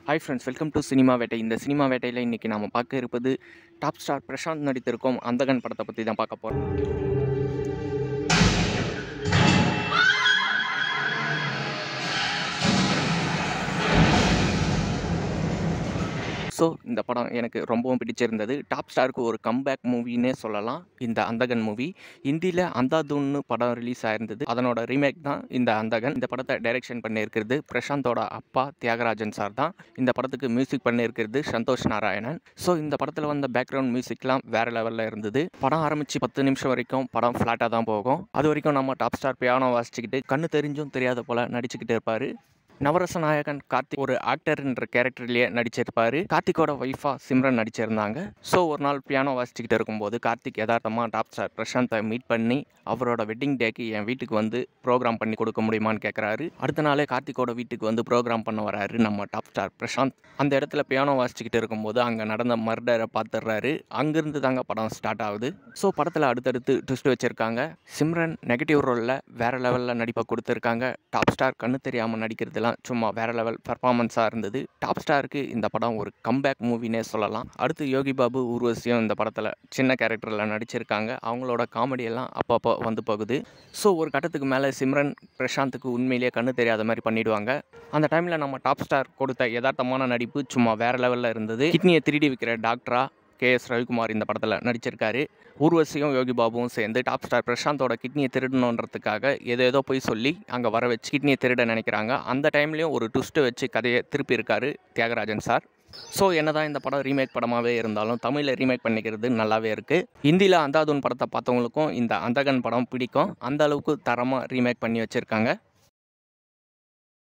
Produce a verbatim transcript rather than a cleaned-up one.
Hi friends, welcome to cinema வேட்டை. இந்த cinema வேட்டையில் இன்றைக்கி நாம் பார்க்க இருப்பது டாப் ஸ்டார் பிரசாந்த் நடித்திருக்கும் அந்தகன் படத்தை பற்றி தான் பார்க்க போகிறோம். ஸோ இந்த படம் எனக்கு ரொம்பவும் பிடிச்சிருந்தது. டாப் ஸ்டாருக்கு ஒரு கம்பேக் மூவின்னே சொல்லலாம் இந்த அந்தகன் மூவி. ஹிந்தியில் அந்தாதுன்னு படம் ரிலீஸ் ஆயிருந்தது. அதனோட ரீமேக் தான் இந்த அந்தகன். இந்த படத்தை டைரக்ஷன் பண்ணியிருக்கிறது பிரசாந்தோட அப்பா தியாகராஜன் சார் தான். இந்த படத்துக்கு மியூசிக் பண்ணியிருக்கிறது சந்தோஷ் நாராயணன். ஸோ இந்த படத்தில் வந்த பேக்ரவுண்ட் மியூசிக்லாம் வேறு லெவலில் இருந்தது. படம் ஆரம்பித்து பத்து நிமிஷம் வரைக்கும் படம் ஃப்ளாட்டாக தான் போகும். அது வரைக்கும் நம்ம டாப் ஸ்டார் பியானோ வாசிச்சுக்கிட்டு கண்ணு தெரிஞ்சும் தெரியாத போல் நடிச்சுக்கிட்டு இருப்பார். நவரச நாயகன் கார்த்திக் ஒரு ஆக்டர்ன்ற கேரக்டர்லேயே நடிச்சிருப்பார். கார்த்திகோட ஒய்ஃபா சிம்ரன் நடிச்சிருந்தாங்க. ஸோ ஒரு நாள் பியானோ வாசிச்சுக்கிட்டு இருக்கும்போது கார்த்திக் யதார்த்தமாக டாப் ஸ்டார் பிரசாந்தை மீட் பண்ணி அவரோட வெட்டிங் டேக்கு என் வீட்டுக்கு வந்து ப்ரோக்ராம் பண்ணி கொடுக்க முடியுமான்னு கேட்குறாரு. அடுத்த நாளே கார்த்திகோட வீட்டுக்கு வந்து ப்ரோக்ராம் பண்ண வராரு நம்ம டாப் ஸ்டார் பிரசாந்த். அந்த இடத்துல பியானோ வாசிச்சுக்கிட்டு இருக்கும்போது அங்கே நடந்த மர்டரை பார்த்துடுறாரு. அங்கேருந்து தாங்க படம் ஸ்டார்ட் ஆகுது. ஸோ படத்தில் அடுத்தடுத்து ட்விஸ்ட் வச்சுருக்காங்க. சிம்ரன் நெகட்டிவ் ரோலில் வேறு லெவலில் நடிப்பை கொடுத்துருக்காங்க. டாப் ஸ்டார் கண்ணு தெரியாமல் நடிக்கிறதுலாம் சும்மா வேற லெவல் பர்ஃபார்மன்ஸாக இருந்தது. டாப் ஸ்டாருக்கு இந்த படம் ஒரு கம்பேக் மூவினே சொல்லலாம். அடுத்து யோகி பாபு ஊர்வசியும் இந்த படத்தில் சின்ன கேரக்டரில் நடிச்சிருக்காங்க. அவங்களோட காமெடியெல்லாம் அப்பப்போ வந்து போகுது. ஸோ ஒரு கட்டத்துக்கு மேலே சிம்ரன் பிரசாந்துக்கு உண்மையிலேயே கண்ணு தெரியாத மாதிரி பண்ணிவிடுவாங்க. அந்த டைமில் நம்ம டாப் ஸ்டார் கொடுத்த யதார்த்தமான நடிப்பு சும்மா வேற லெவலில் இருந்தது. கிட்னியை திருடி விற்கிற டாக்டரா கே எஸ் ரவிக்குமார் இந்த படத்தில் நடிச்சிருக்காரு. ஊர்வசியும் யோகி பாபுவும் சேர்ந்து டாப் ஸ்டார் பிரசாந்தோட கிட்னியை திருடணுன்றதுக்காக ஏதோ ஏதோ போய் சொல்லி அங்கே வர வச்சு கிட்னியை திருட நினைக்கிறாங்க. அந்த டைம்லேயும் ஒரு ட்விஸ்ட்டு வச்சு கதையை திருப்பி இருக்காரு தியாகராஜன் சார். ஸோ என்ன தான் இந்த படம் ரீமேக் படமாகவே இருந்தாலும் தமிழில் ரீமேக் பண்ணிக்கிறது நல்லாவே இருக்குது. ஹிந்தியில் அந்தாதுன் படத்தை பார்த்தவங்களுக்கும் இந்த அந்தகன் படம் பிடிக்கும். அந்த அளவுக்கு தரமாக ரீமேக் பண்ணி வச்சுருக்காங்க.